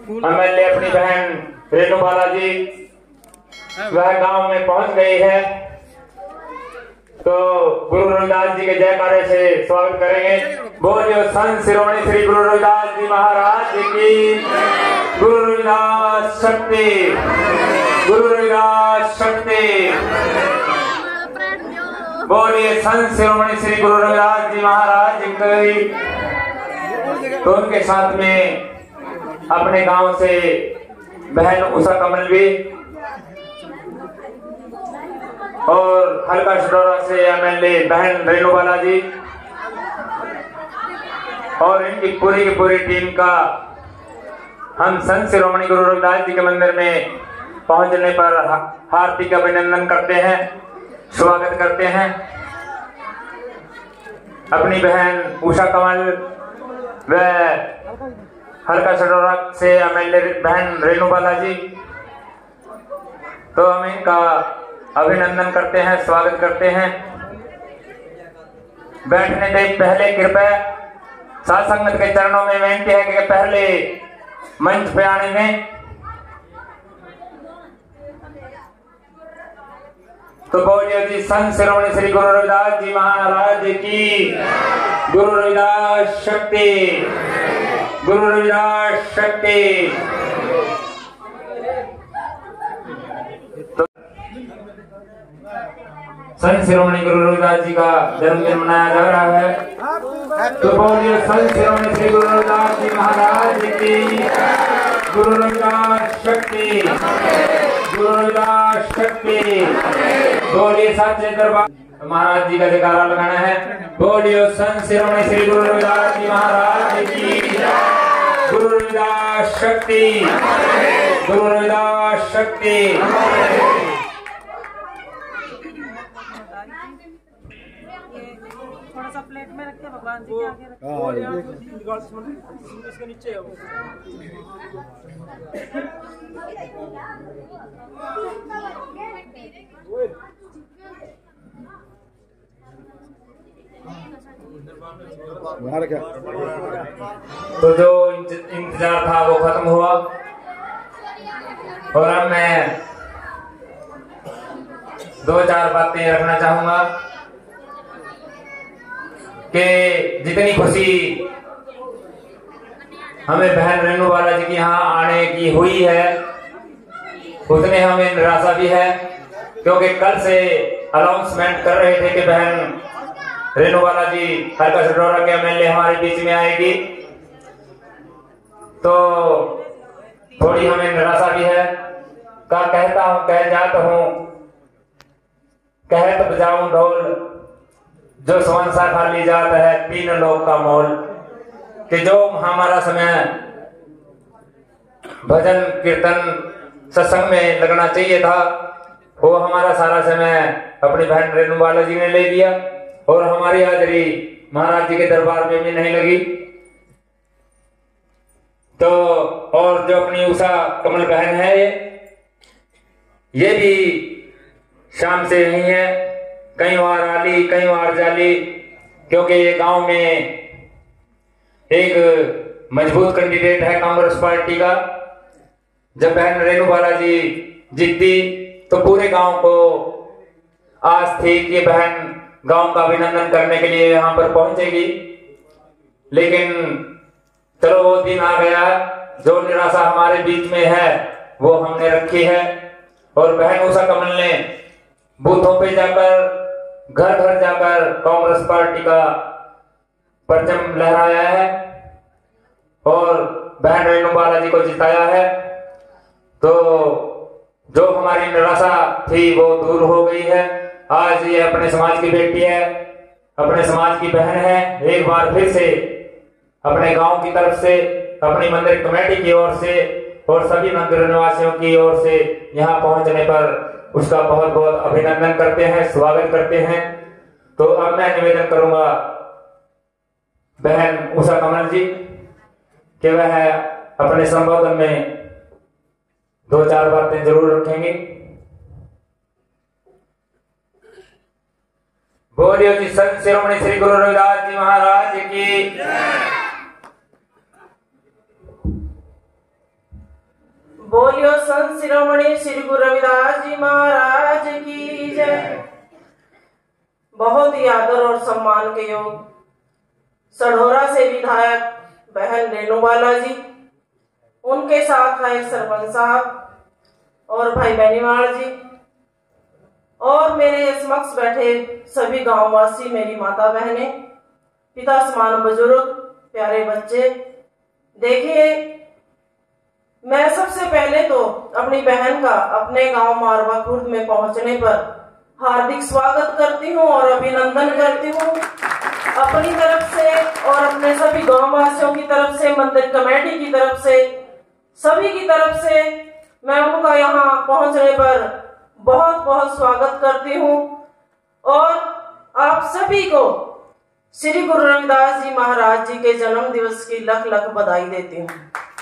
MLA अपनी बहन रेणु बालाजी वह गांव में पहुंच गई है, तो गुरु रविदास जी के जयकारे से स्वागत करेंगे। बोलिए संत शिरोमणि श्री गुरु रविदास जी महाराज की। गुरु रविदास शक्ति, गुरु रविदास शक्ति। बोलिए संत शिरोमणि श्री गुरु रविदास जी महाराज की। तो उनके साथ में अपने गांव से बहन उषा कमल भी और हल्का सडोरा से एमएलए बहन रेणु बालाजी और इनकी पूरी की पूरी टीम का हम संत शिरोमणि गुरु रविदास जी के मंदिर में पहुंचने पर हार्दिक अभिनंदन करते हैं, स्वागत करते हैं। अपनी बहन उषा कमल व हल्का सडोरा से एमएलए बहन रेणु बालाजी, तो हम इनका अभिनंदन करते हैं, स्वागत करते हैं। बैठने से पहले कृपया साध संगत के चरणों में विनती है कि पहले मंच पे आने में। तो बोलिए जी संत शिरोमणि श्री गुरु रविदास जी महाराज की। गुरु रविदास शक्ति, गुरु रविदास शक्ति। संत शिरोमणि गुरु रविदास जी का जन्मदिन मनाया जा रहा है, तो बोलिए संत शिरोमणि श्री गुरु रविदास जी महाराज की। गुरु रविदास शक्ति, गुरु रविदास शक्ति। बोलिए सच्चे दरबार महाराज जी का जयकारा लगाना है। बोलिए संत शिरोमणि श्री गुरु रविदास जी महाराज की। गुरु रविदास शक्ति, गुरु रविदास शक्ति। थोड़ा सा प्लेट में रख के भगवान जी के आगे रख इसके नीचे है वो। तो जो इंतजार था वो खत्म हुआ और अब मैं दो चार बातें रखना चाहूंगा कि जितनी खुशी हमें बहन रेणु बालाजी के यहाँ आने की हुई है, उतने हमें निराशा भी है, क्योंकि कल से अनाउंसमेंट कर रहे थे कि बहन रेणु बालाजी हल्का सडोरा के एमएलए हमारे बीच में आएगी, तो थोड़ी हमें निराशा भी है। कहता हूँ कह जाता हूँ, कहत बजाऊं ढोल, जो स्वंसा खाली जाता है तीन लोग का मोल। कि जो हमारा समय भजन कीर्तन सत्संग में लगना चाहिए था, वो हमारा सारा समय अपनी बहन रेणु बालाजी ने ले लिया और हमारी हाजिरी महाराज जी के दरबार में भी नहीं लगी। तो और जो अपनी उषा कमल बहन है ये भी शाम से नहीं है, कई बार आली कई बार जाली, क्योंकि ये गांव में एक मजबूत कैंडिडेट है कांग्रेस पार्टी का। जब बहन रेणु बालाजी जीती तो पूरे गांव को आस थी कि बहन गांव का अभिनंदन करने के लिए यहां पर पहुंचेगी, लेकिन चलो वो दिन आ गया। जो निराशा हमारे बीच में है वो हमने रखी है और बहन उषा कमल ने बूथों पे जाकर घर घर जाकर कांग्रेस पार्टी का परचम लहराया है और बहन रेणु बालाजी को जिताया है। तो जो हमारी निराशा थी वो दूर हो गई है। आज ये अपने समाज की बेटी है, अपने समाज की बहन है। एक बार फिर से अपने गांव की तरफ से, अपनी मंदिर कमेटी की ओर से और सभी मंदिर निवासियों की ओर से यहाँ पहुंचने पर उसका बहुत बहुत अभिनंदन करते हैं, स्वागत करते हैं। तो अब मैं निवेदन करूंगा बहन उषा कमल जी कि वह अपने संबोधन में दो चार बातें जरूर रखेंगे। बोलिए जी संत शिरोमणि श्री गुरु रविदास जी महाराज की। बोलियो संत शिरोमणि श्री गुरु रविदास जी महाराज की जय। बहुत ही आदर और सम्मान के योग सढौरा से विधायक बहन रेणुबाला जी, उनके साथ आए सरपंच साहब और भाई बेनीवाल जी, और मेरे समक्ष बैठे सभी गांववासी, मेरी माता बहनें, पिता समान बुजुर्ग, प्यारे बच्चे। देखिए, मैं सबसे पहले तो अपनी बहन का अपने गांव मारवा खुर्द में पहुंचने पर हार्दिक स्वागत करती हूं और अभिनंदन करती हूं अपनी तरफ से और अपने सभी गांववासियों की तरफ से, मंदिर कमेटी की तरफ से, सभी की तरफ से मैं उनका यहाँ पहुंचने पर बहुत बहुत स्वागत करती हूँ और आप सभी को श्री गुरु रविदास जी महाराज जी के जन्म दिवस की लख लख बधाई देती हूँ।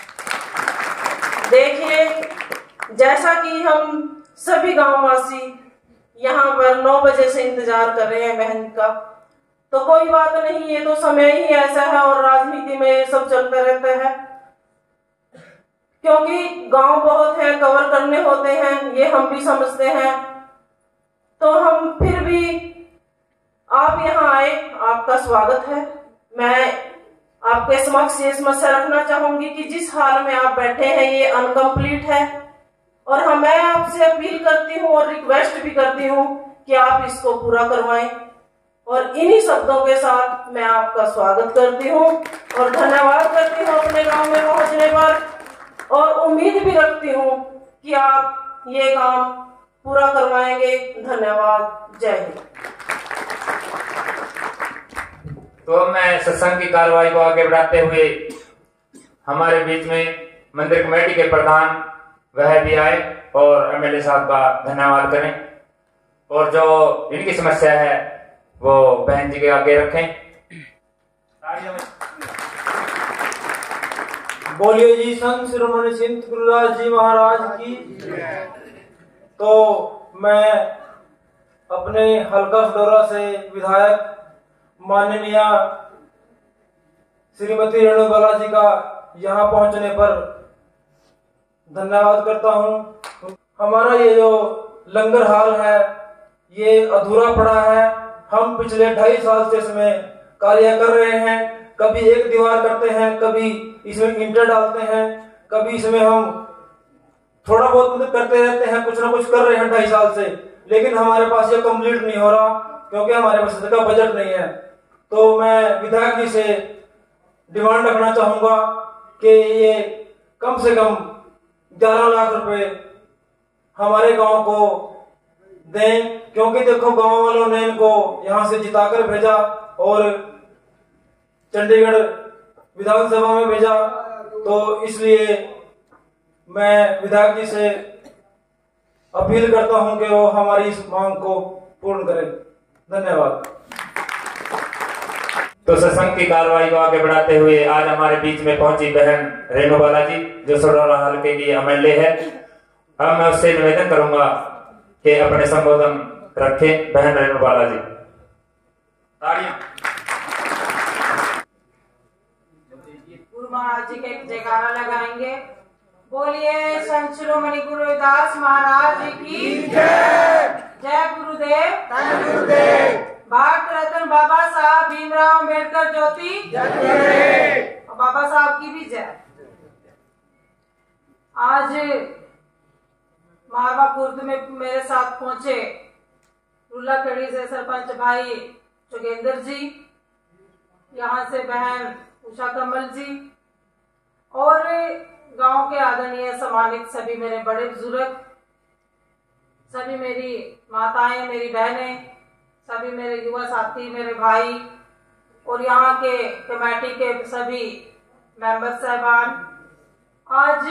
देखिए, जैसा कि हम सभी गांववासी यहाँ पर 9 बजे से इंतजार कर रहे हैं बहन का, तो कोई बात नहीं, ये तो समय ही ऐसा है और राजनीति में ये सब चलता रहता है, क्योंकि गांव बहुत है, कवर करने होते हैं, ये हम भी समझते हैं। तो हम फिर भी आप यहाँ आए, आपका स्वागत है। मैं आपके समक्ष ये समस्या रखना चाहूंगी कि जिस हाल में आप बैठे हैं ये अनकम्प्लीट है और मैं आपसे अपील करती हूँ और रिक्वेस्ट भी करती हूँ कि आप इसको पूरा करवाएं। और इन्हीं शब्दों के साथ मैं आपका स्वागत करती हूँ और धन्यवाद करती हूँ अपने गांव में पहुंचने पर, और उम्मीद भी रखती हूँ कि आप ये काम पूरा करवाएंगे। धन्यवाद। जय हिंद। तो मैं सत्संग की कार्रवाई को आगे बढ़ाते हुए हमारे बीच में मंदिर कमेटी के प्रधान वह भी आए और एमएलए साहब का धन्यवाद करें और जो इनकी समस्या है वो बहन जी के आगे रखें। बोलिए जी संत शिरोमणि संत गुरुदास जी महाराज की। तो मैं अपने हल्का सढौरा से विधायक माननीय श्रीमती रेणुबाला जी का यहाँ पहुंचने पर धन्यवाद करता हूँ। हमारा ये जो लंगर हाल है ये अधूरा पड़ा है। हम पिछले 2.5 साल से इसमें कार्य कर रहे हैं। कभी एक दीवार करते हैं, कभी इसमें ईंटें डालते हैं, कभी इसमें हम थोड़ा बहुत मदद करते रहते हैं, कुछ ना कुछ कर रहे हैं 2.5 साल से, लेकिन हमारे पास ये कंप्लीट नहीं हो रहा क्योंकि हमारे पास इसका बजट नहीं है। तो मैं विधायक जी से डिमांड रखना चाहूंगा कि ये कम से कम 11 लाख रुपए हमारे गांव को दें, क्योंकि देखो गांव वालों ने इनको यहां से जिताकर भेजा और चंडीगढ़ विधानसभा में भेजा, तो इसलिए मैं विधायक जी से अपील करता हूं कि वो हमारी इस मांग को पूर्ण करें। धन्यवाद। तो सत्संग की कार्रवाई को आगे बढ़ाते हुए आज हमारे बीच में पहुंची बहन रेणुबाला जी, जो सढौरा हल्के की एमएलए है। अब मैं उससे निवेदन करूंगा कि अपने संबोधन रखें। बहन रेणुबाला जी, तालियां। गुरु महाराज जी के जयकारा लगाएंगे। बोलिए संत शिरोमणि गुरु रविदास महाराज जी की जय। जय गुरुदेव। जय गुरुदेव। भारत रत्न बाबा साहब भीमराव अम्बेडकर ज्योति जय, और बाबा साहब की भी जय। आज मारवा खुर्द में मेरे साथ पहुंचे रुल्लाखेड़ी से सरपंच भाई जोगेंद्र जी, यहाँ से बहन उषा कमल जी और गांव के आदरणीय सम्मानित सभी मेरे बड़े बुजुर्ग, सभी मेरी माताएं, मेरी बहनें, सभी मेरे युवा साथी, मेरे भाई और यहाँ के कमेटी के सभी मेंबर साहबान। आज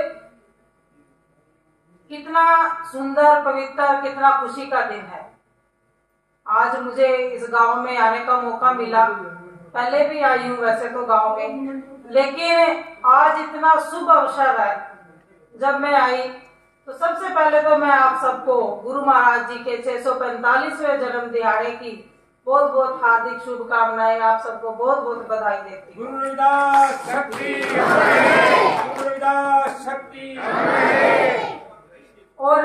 कितना सुंदर, पवित्र, कितना खुशी का दिन है। आज मुझे इस गांव में आने का मौका मिला। पहले भी आई हूँ वैसे तो गांव में, लेकिन आज इतना शुभ अवसर है जब मैं आई। तो सबसे पहले तो मैं आप सबको गुरु महाराज जी के 645वें जन्म दिहाड़े की बहुत बहुत हार्दिक शुभकामनाएं, आप सबको बहुत बहुत बधाई देती हूँ। गुरु रविदास शक्ति, गुरु रविदास शक्ति। और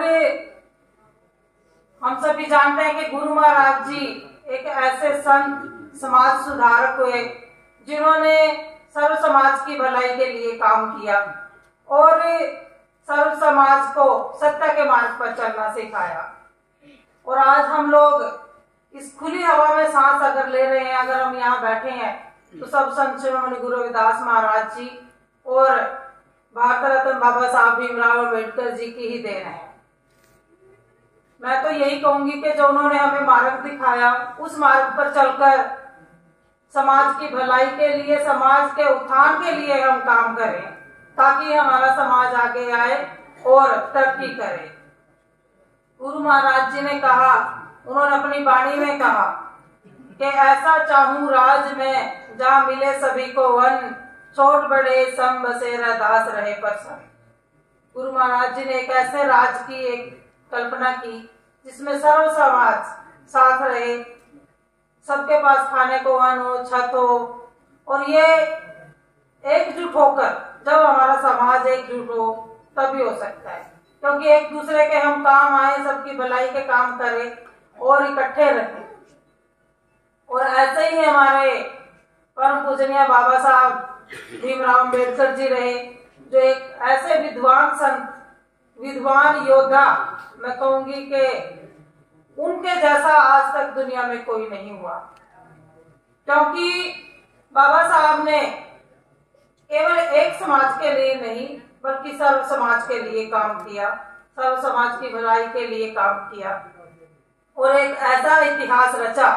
हम सभी जानते हैं कि गुरु महाराज जी एक ऐसे संत समाज सुधारक हुए जिन्होंने सर्व समाज की भलाई के लिए काम किया और सर्व समाज को सत्य के मार्ग पर चलना सिखाया। और आज हम लोग इस खुली हवा में सांस अगर ले रहे हैं, अगर हम यहाँ बैठे हैं, तो सब संत शिरोमणि गुरु रविदास महाराज जी और भारत रत्न बाबा साहब भीमराव अम्बेडकर जी की ही देन है। मैं तो यही कहूंगी कि जो उन्होंने हमें मार्ग दिखाया, उस मार्ग पर चलकर समाज की भलाई के लिए, समाज के उत्थान के लिए हम काम करें, ताकि हमारा समाज आगे आए और तरक्की करे। गुरु महाराज जी ने कहा, उन्होंने अपनी वाणी में कहा कि ऐसा चाहूं राज में जहाँ मिले सभी को वन, छोट बड़े सम बसेरा दास रहे प्रसन्न। गुरु महाराज जी ने एक ऐसे राज की एक कल्पना की जिसमें सर्व समाज साथ रहे, सबके पास खाने को अन्न हो, छत हो, और ये एकजुट होकर, जब हमारा समाज एकजुट हो तभी हो सकता है, क्योंकि एक दूसरे के हम काम आए, सबकी भलाई के काम करें और इकट्ठे रहें। और ऐसे ही हमारे परम पूजनीय बाबा साहब भीमराव अम्बेडकर जी रहे, जो एक ऐसे विद्वान संत, विद्वान योद्धा, मैं कहूंगी कि उनके जैसा आज तक दुनिया में कोई नहीं हुआ, क्योंकि बाबा साहब ने केवल एक समाज के लिए नहीं बल्कि सर्व समाज के लिए काम किया, सर्व समाज की भलाई के लिए काम किया और एक ऐसा इतिहास रचा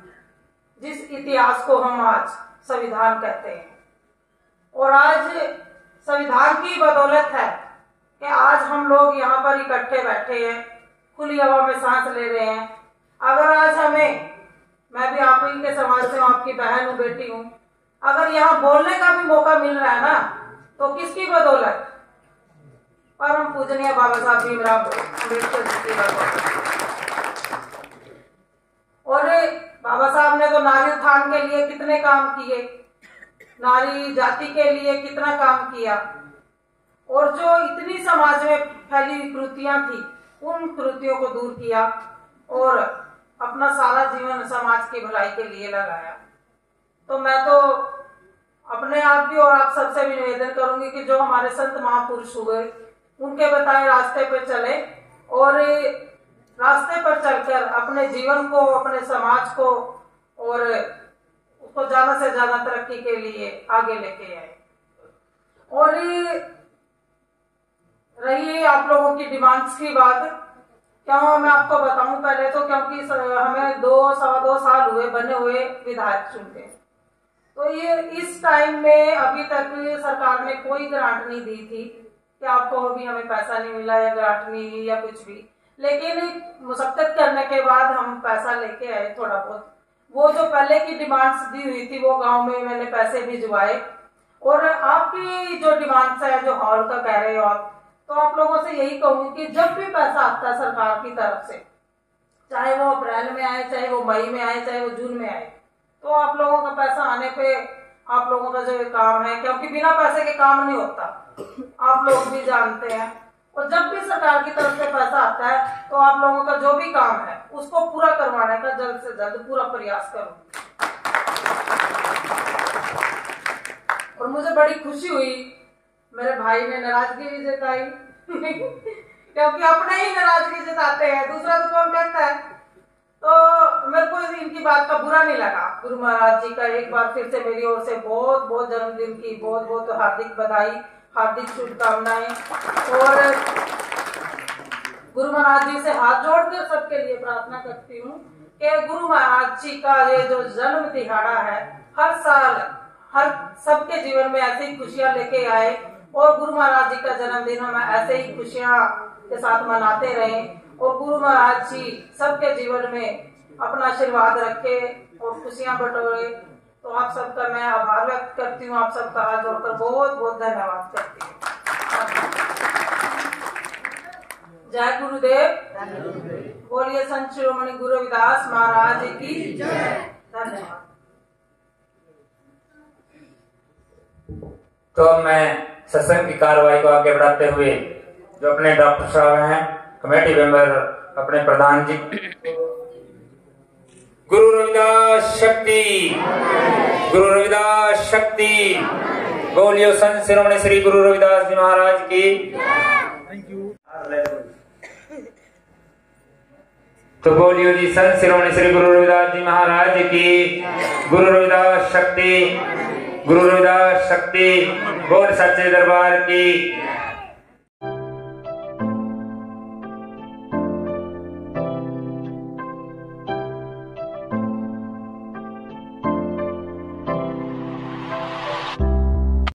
जिस इतिहास को हम आज संविधान कहते हैं। और आज संविधान की बदौलत है कि आज हम लोग यहाँ पर इकट्ठे बैठे हैं, खुली हवा में सांस ले रहे हैं। अगर आज हमें, मैं भी आप ही के समाज से हूँ, आपकी बहन हूँ, बेटी हूँ, अगर यहाँ बोलने का भी मौका मिल रहा है ना, तो किसकी बदौलत? परम पूजनीय बाबा साहब भीमराव अम्बेडकर जी की बदौलत। और बाबा साहब ने तो नारी उत्थान के लिए कितने काम किए, नारी जाति के लिए कितना काम किया, और जो इतनी समाज में फैली कुरीतियां थी, उन कुरीतियों को दूर किया और अपना सारा जीवन समाज की भलाई के लिए लगाया। तो मैं तो अपने आप भी और आप सबसे भी निवेदन करूंगी कि जो हमारे संत महापुरुष हुए, उनके बताए रास्ते पर चले और रास्ते पर चलकर अपने जीवन को, अपने समाज को और उसको ज्यादा से ज्यादा तरक्की के लिए आगे लेके आए। और रही आप लोगों की डिमांड्स की बात, क्या मैं आपको बताऊं पहले तो, क्योंकि हमें 2-2.25 साल हुए बने हुए विधायक चुनते, तो ये इस टाइम में अभी तक सरकार ने कोई ग्रांट नहीं दी थी कि आपको अभी हमें पैसा नहीं मिला या ग्रांट नहीं या कुछ भी, लेकिन मुशक्कत करने के बाद हम पैसा लेके आए थोड़ा बहुत। वो जो पहले की डिमांड्स दी हुई थी वो गांव में मैंने पैसे भिजवाए। और आपकी जो डिमांड्स है, जो हॉल का कह रहे हो आप, तो आप लोगों से यही कहूंगी कि जब भी पैसा आता है सरकार की तरफ से, चाहे वो अप्रैल में आए, चाहे वो मई में आए, चाहे वो जून में आए, तो आप लोगों का पैसा आने पे आप लोगों का जो काम है, क्योंकि बिना पैसे के काम नहीं होता, आप लोग भी जानते हैं। और जब भी सरकार की तरफ से पैसा आता है तो आप लोगों का जो भी काम है उसको पूरा करवाने का जल्द से जल्द पूरा प्रयास करूंगी। और मुझे बड़ी खुशी हुई, मेरे भाई ने नाराजगी भी जताई क्योंकि अपने ही नाराजगी जताते हैं, दूसरा तो कौन कहता है। तो मेरे को इनकी बात का बुरा नहीं लगा। गुरु महाराज जी का एक बार फिर से मेरी ओर से बहुत बहुत जन्मदिन की बहुत बहुत हार्दिक बधाई, हार्दिक शुभकामनाएं। और गुरु महाराज जी से हाथ जोड़कर सबके लिए प्रार्थना करती हूँ कि गुरु महाराज जी का ये जो जन्म दिहाड़ा है, हर साल हर सबके जीवन में ऐसे ही खुशियां लेके आए और गुरु महाराज जी का जन्मदिन हम ऐसे ही खुशियां के साथ मनाते रहें और गुरु महाराज जी सबके जीवन में अपना आशीर्वाद रखे और खुशियां बटोरे। तो आप सबका मैं आभार व्यक्त करती हूँ, आप सबका हाथ जोड़कर बहुत बहुत धन्यवाद करती हूँ। जय गुरुदेव, बोलिए संत शिरोमणि गुरु रविदास महाराज की जय। धन्यवाद। तो मैं सत्संग की कार्रवाई को आगे बढ़ाते हुए जो अपने डॉक्टर साहब हैं कमेटी मेंबर अपने प्रधान जी। गुरु रविदास शक्ति, गुरु रविदास शक्ति। बोलियो संत शिरोमणि श्री गुरु रविदास जी महाराज की। तो बोलियो जी संत शिरोमणि श्री गुरु रविदास जी महाराज की। गुरु रविदास शक्ति, गुरु रविदास शक्ति। बोल सच्चे दरबार की।